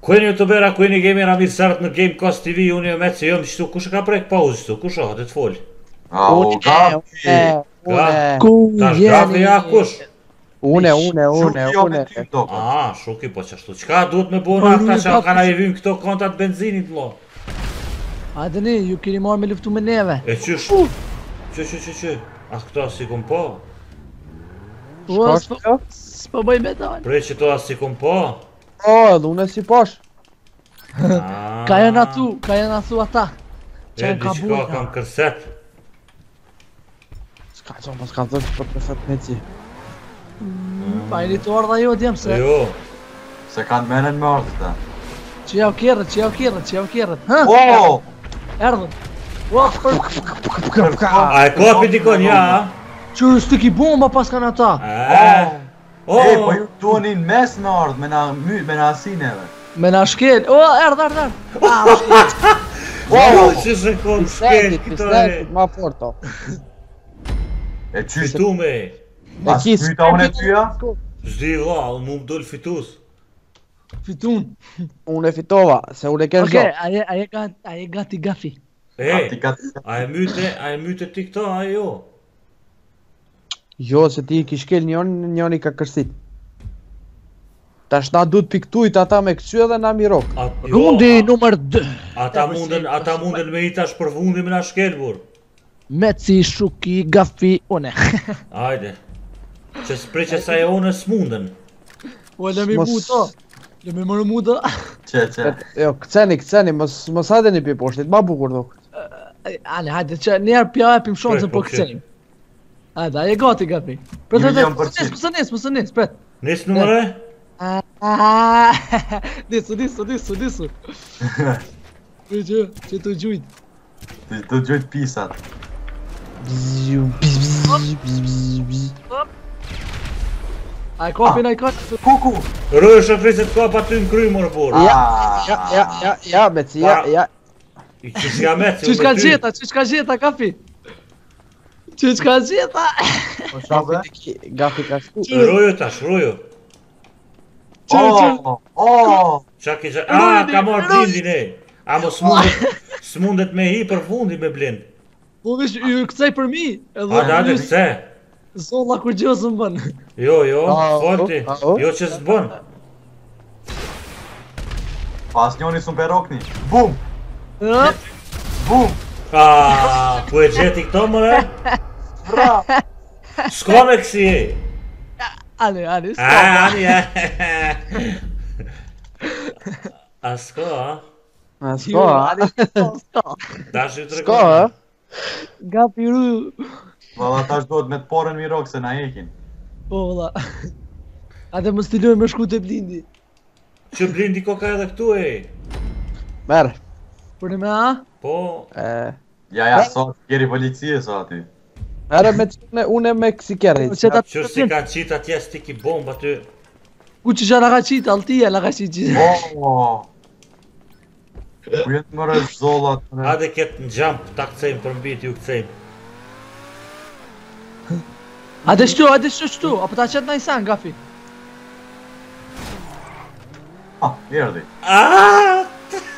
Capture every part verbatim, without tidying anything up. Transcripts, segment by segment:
Kujni youtubera, kujni gamera mirë sërët në Gamecast T V, unë jo me që jëmë qëtu, kush e ka prek pauzë qëtu, kush o, dhe të folë? Au, Gafi! Tash Gafi ja, kush? Une, une, une, Shuki jo me une. ty do për. A, shuki po qashtu, qka duhet me bo në ata që kanë a i vynë këto kontat benzinit, lo? Hajde ne, ju keni marrë me luftu me neve. E qysh? Që, që, që, që? As këto as si kom po? Ua, s'po s'po bëj me dalë. Prej që to as si kom po? O, edhe une si posh. Ka janë atu, ka janë atu ata. E, Që ka diqka bujna. kam kërset. Ska që mos ka thënë që për përfet me ci. Pa i të ardha jo t'jem se. Jo, Se kanë menen me orë ta. Që jau kjerët, që jau kjerët, që jau kjerët. Ha? O! Erdhën. Ua, për... a e kopi dikon, ja? Që s'ti bomba pas kanë ata. E, o, E, po ju tuanin mes në ardhë, me na my, me na asineve. Me na shkel. O, erdh, erdh, erdh. Ah, o, që se kom shkel Pisnetit, këto e. pisnetit, ma forto. E qysh Fitu me, Mas pyta unë e tyja? zdi vla, mu më dole fitus. Fitun. Unë e fitova, se unë e kesh Okej, do. aje, aje gati, aje gati gafi. E, Ati ka të... a e myte, a e myte ti këto, a jo? Jo, se ti i kishkel njën, njën i ka kërsit. Tash na du të piktujt ata me kësy edhe na mirok. A- jo, Rundi a- numër dy. Ata munden, ata munden me i tash për fundi me na shkel, bur. Meci, Shuki, Gafi, une. Ajde. Që s'prej që sa e one s'munden. O, lemi Mos- muta. Lemi mërë muta. Qe, qe. Jo, këceni, këceni, mos, mos hajde një pi poshtit, ma bukur do. Ale, hajde, që njerë pja e pim shansën Po, po po, këcenim. Hajde, aje gati Gafi. Pret, Një pret, milion pret, përqind. mësë nis, mësë nis, pret. Nis numëre? Nisu, nisu, nisu, nisu. Që, që, që të gjujt. Ti të gjojt pisat. Bziu, bziz, bziz, bziz, bziz. A e kapin, a e kapin. Kuku! Rrë shëfriset ka pa ty në kry, mor, bur. Ja, ja, ja, ja, ja, me ci, ja, ja. I që s'ja me që Që shka gjeta, që shka gjeta, Gafi. Që shka gjeta. Po shafi të ki, gafi ka shku. Rrojo tash, rrojo. Që, që. O! O! Qa ki qa... A, ka marrë blindin e. A mo s'mundet, s'mundet me hi për fundi me blind. Po vish, ju këcej për mi. A da dhe se. Zolla kur gjosë më bën. Jo, jo, A, folti. a, o? Jo që s'bën. Pas njoni s'u perokni. Bum! Hop. Bum! A, ku e gjeti këto mëre? Bra! S'ka me kësi e. Ale, ale, A, s'ka. ani, a. A s'ka, a? A, s'ko, a? S'ka. Dash ju të S'ko, a? Gafi ru. Valla tash duhet me të porën mirok se na ekin. Po, valla. Ate më stiloj me shku të blindi. Që blindi ko ka edhe këtu e. Merë. Për në me a? Po, E, Ja, ja, sa kjeri policie sa aty. merë me që une, une me kësi kjerë. Që ta që si kanë qitë atje stiki bomba aty. Ku që që la ka qitë, altia la ka qitë. O! Ku jetë më rëzë zollat? Hade ketë në gjamp, ta këcejmë për mbit, ju këcejmë. Ate shtu, ate shtu, shtu. Apo ta qëtë na i san, Gafi. Ah, erdi. Aaaa!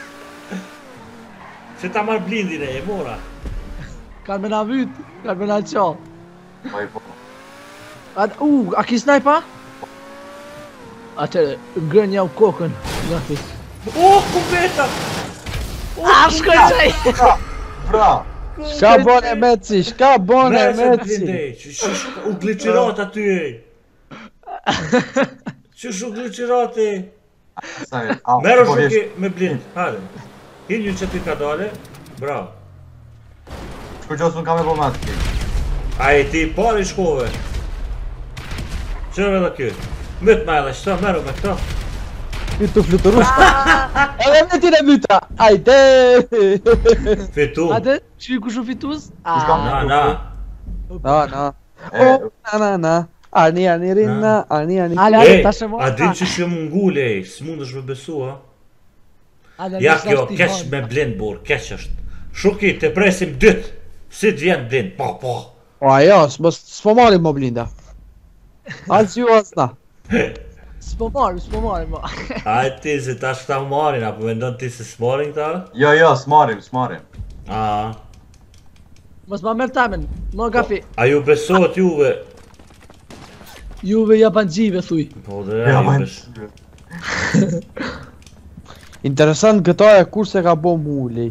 Që ta marrë blindin e, e mora. Kanë me na vyt, kanë me na qa. Pa i po. Ate, u, a ki snajpa? Ate, ngrën jau kokën, Gafi. Oh, ku beta! A, shkoj qaj! Bra! Shka bone meci, shka bone meci. Që që u glitërat aty e. Që shu glitërat e. Sa e, a, Mero po shuki vjesh- me blind, hajde. Hinju që ty ka dale, bravo. Shku gjosë unë ka me po matë ki. A e ti pari shkove. Qërë dhe kjo. Myt ma edhe qëta, mero me këta. Ty të fluturu shka. Edhe me ti në myta, ajde. Fitu. Ate, që ku shu fitus? Shka Na, na. Na, na. E, O, na, na, na. Arni, arni, rinna, arni, arni. Ale, ale, E, ta shë a din që shumë ngule e, s'mundesh me besu, a? Ale, Ja nëse kjo, është i keq hanë. me blind, bur, keq është. Shuki, të presim dytë. Si të vjen blind, po, po. O, ajo, s'po s'po marim mo blinda. As ju, as na. S'po marrim, s'po marrim ma. Hajde ti se tash ta marrin, apo mendon ti se s'marrin këta? Jo, jo, s'marim, s'marim. A, Mos ma merr tamen, ma gafi. a ju besohet juve? Juve japanxive thuj. Po dhe Ja, ju man. besohet. Interesant këta e kur se ka bo mu lej.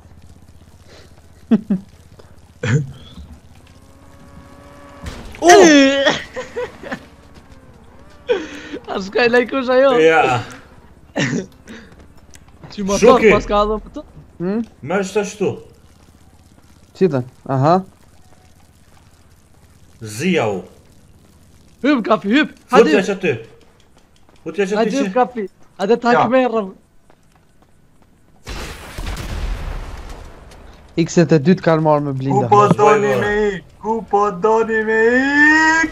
A s'ka i lajkush ajo? Ja, Që ma Shuki. thot pas ka dhe më të? Hm? merë që ashtu. Citën? Aha. Zia u. Hyp kapi, hyp! Futja Hadi, që ty. Futja që ty hadi hyp që... kapi. Hadi ta Ja. këmerëm. X-et e dytë kanë marrë me Ku blinda. po Mos doni vaj, me ik? Ku po doni me ik?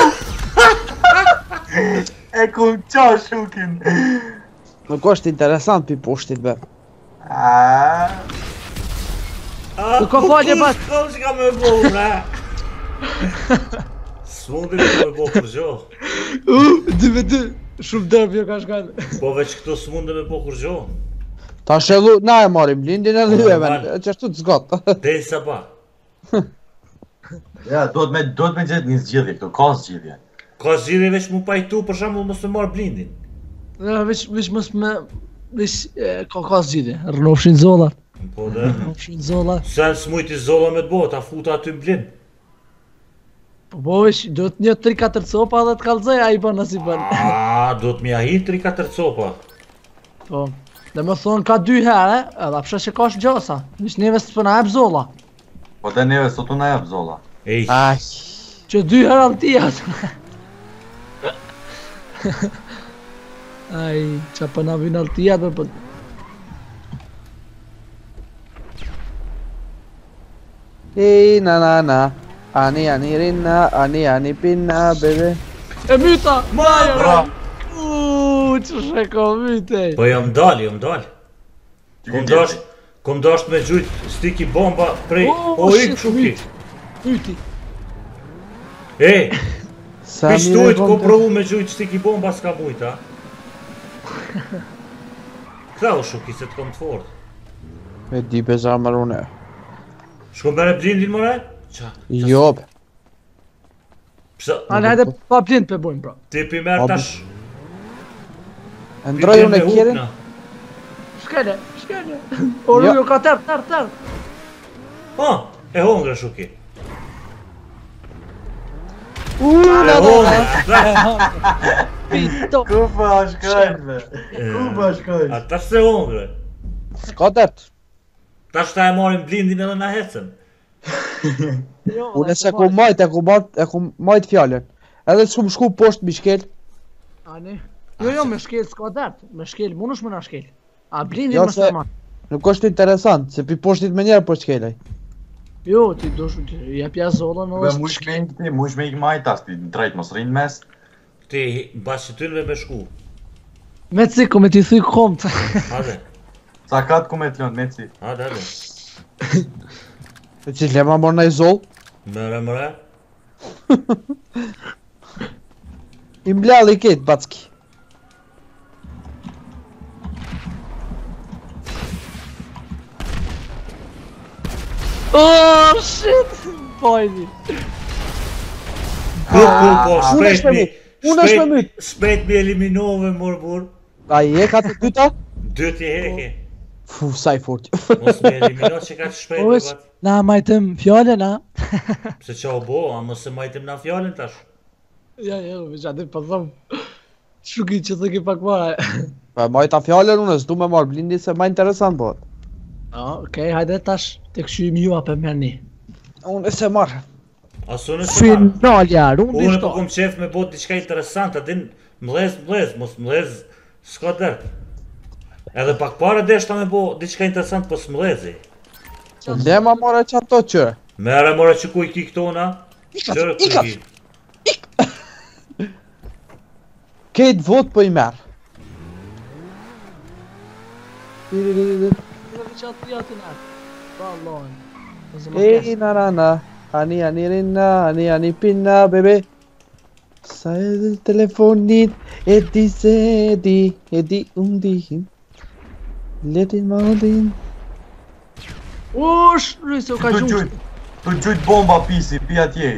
E kum qa shukin. Nuk është interesant pi poshtit be. Ah, A, U ka falje bat. Kom që ka me bo, bre. S'mundi të me bo kur gjo. U, dy me dy. Shumë dërbi jo ka shkallë. Po veç këto s'mundi me bo kur gjo. Ta shëllu, na e marim blindin edhe Po, ju e normal. ven, që ashtu të zgot. Dej sa pa. ja, do të me, do të me gjetë një zgjidhje këtu, ka zgjidhje. Ka zhiri veç mu pajtu, për shembull mos të marrë blindin. Ja, veç, veç mos me... Veç, e, ka ka zgjidhje. Rënofshin zollat. Po dhe... Rënofshin zollat. Sen s'mujti zolla me të bo, ta futa aty blind. Po po veç, do të një tri katër copa dhe të kallëzoj, a i bën as i bën. A, do të mja hi tri katër copa. Po. Dhe më thonë ka dy herë, edhe apësha që ka shgjosa. Veç neve s'po na jep zolla. Po dhe neve sot u na jep zolla. Ej, Aj, Që dy herë altijat. Aj, qa për na vinë altijat, për... ej, na na na. Ani ani rinna, ani ani pinna, bebe. E myta! Ma, Bra! Uuuu, që sheko mytej! po jam dal, jam dal. Kom dasht, kom dasht me gjujt stiki bomba prej... Oh, O, shit, ik shuki. myt. Myti! Ej, Sa mire pistujt ko vonte. provu me gjujt stiki bomba s'ka bujt, a? Këta o shuki se të kom të fort. E di beza marune. Shko mere blindin more? Qa? Jo, be. Psa? Ale hajde pa blind pe bojmë, bro. Ti pi merë Abi. tash... E ndroj unë e me kjerin. hukna. Shkele, shkele. O Jo. Rujo ka tërë, tërë, tërë. Ha, e hongre shuki. Uuu, E na na na. hongre. Pito. Ku po shkojnë me? Ku po shkojnë? A tash se hongre. Ska dert. Tash ta e marim blindin edhe na hecen. Jo, Unë se ku majt, e ku majt, e ku majt fjallën. Edhe s'ku më shku poshtë mi shkel. Ani? Jo, jo, me shkel s'ka dert. Me shkel, mund është me na shkel. A blindi Jo, më se- së ma. Nuk është interesant, se pi poshtit me njerë po shkelaj. Jo, ti do shumë, ti jepja zollën Be edhe mush me ik ti, mush me ik majtas ti, drejt mos rrinë mes. Ti bashkë tynve me shku. Me ciku, me ti thuj komt. Hade, Sa kat ku me të lënë, meci. hade, hade. E që lema mor në i zoll, Mëre, mëre. i mblall i ketë, backi. Oh, shit! Pojdi. Ku, ku, po, unë shpejt është me mi... myt, unë është me shpejt- myt. Shpejt mi eliminove, mor, bur. A i e ka të dyta? Dy ti heke. Fu, sa i fort. Mos me elimino që ka të shpejt, Po me veç, bat. na majtëm fjallën, na? Pse qa o bo, a mos se majtim na fjallin tash. Ja, ja, veç aty po thëmë. Shuki që thë ki pak mara. Pa majta fjallën unë, s'du me marrë blindi se ma interesant bëhet. Ah, okej, hajde tash të këshyim ju apë merë një. Unë e se marrë. Asu në se marrë. Finalja, rundi Unë po shto. kom qef me bot diçka interesant, a din mlez, mlez, mos mlez, s'ka dert. Edhe pak pare deshta me bo diçka interesant, po s'mlezi. Lema marrë që ato qëre. Mere mora që ku i ki këto na? Qërë ku i ikas. ki? Kejt vot po i merë. Dhe që atë të jatë në Pa Allahin. Ej, na na na. Ani ani rinna, ani ani pinna, bebe. Sa e dhe telefonit, E di se di, e di undihin. Letin maldin. Ush, rrisë, u ka Tu gjumë. gjujt, tu gjujt bomba pisi, pi atje.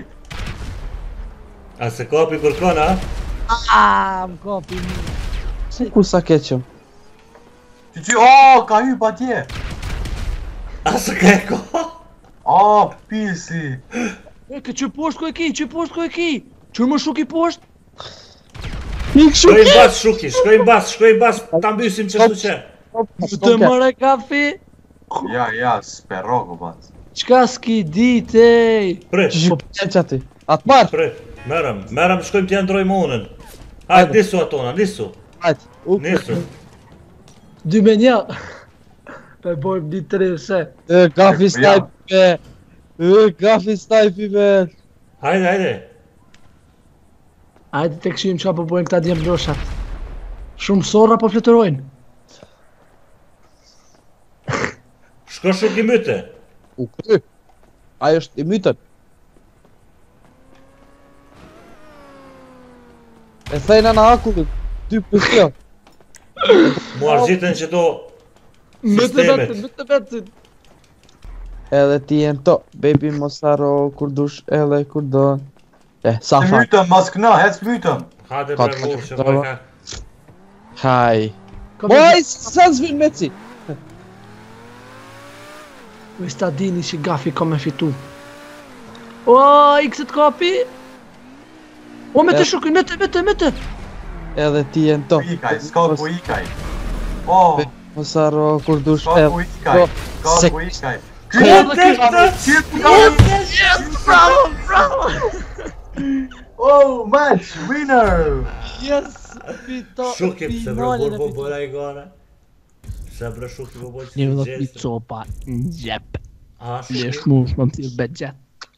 A se kapi kërkon, a? Aaaa, më kapi një. Se ku sa keqëm? Ti që, o, ka hyp atje. A se ka e ka? O, pisi. E, ke që poshtë ku e ki, që poshtë ku e ki. Që më shuk i poshtë? Mik Shkoj shumë. në bas, Shuki, shkoj në bas, shkoj në bas, ta mbysim që shtu që. Të mëre kafe. Ja, ja, sperrogu bat. Qka s'ki ditej? Pre, Që që që ati? Atë marë? pre, merëm, merëm, shkojmë t'ja ndrojmë unën. Hajtë, nisu atona, nisu, Hajtë. u- nisu. Dy me një. Pe bojmë ditë tre se. E, gafi Ja. snipe be. E, gafi snipe be. Hajde, hajde. Hajde të këshim qa po bojnë këta djemë bloshat. Shumë sorra po fletërojnë. Shko Shuki myte. U kry. Ajo është i mytën. E thejna në akullit. Dy për kjo. Mu arzitën që do Më të sistemet. vetën, më të vetën. Edhe ti jem to. Baby mos haro kur dush edhe kur do. E, sa Të fa. mytëm, mas këna, hec mytëm. Hajde Ka bre të vurë që të pa të ka. Haj. Ka Moj, sa zvin meci. Me sta dini që gafi ka me fitu. O, X-et kapi. O, me të E. shukën, me të, me të, me të. Edhe ti jem to. Ku ikaj, s'ka ku ikaj. O, Mos haro kur dush s'ka ku edhe. ikaj, s'ka Se- ku ikaj. Këtë këtë! Bravo, bravo. Oh, match winner! Yes, fito. Shuki, pse bre vurë po bëra i gara? Pse bre Shuki po bëjë që Një të vëllë gjestë? copa në gjep. A, Lesh Shuki? mu, më më tjë begjet.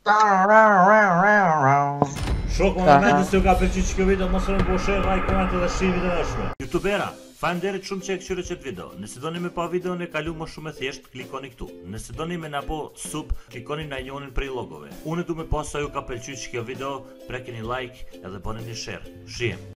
Shok, më në mendin se u ka përqy që kjo video, mos rëmë po share, like, comment dhe shqin video nëshme. Youtubera, faleminderit shumë që e këshyre qëtë video. Nëse doni me pa videon e kalu më shumë e thjesht, klikoni këtu. Nëse doni me na bo sub, klikoni na njonin prej logove. Unë du me pas sa ju ka pëlqy që kjo video, prekeni like edhe bëni një share. Shihem.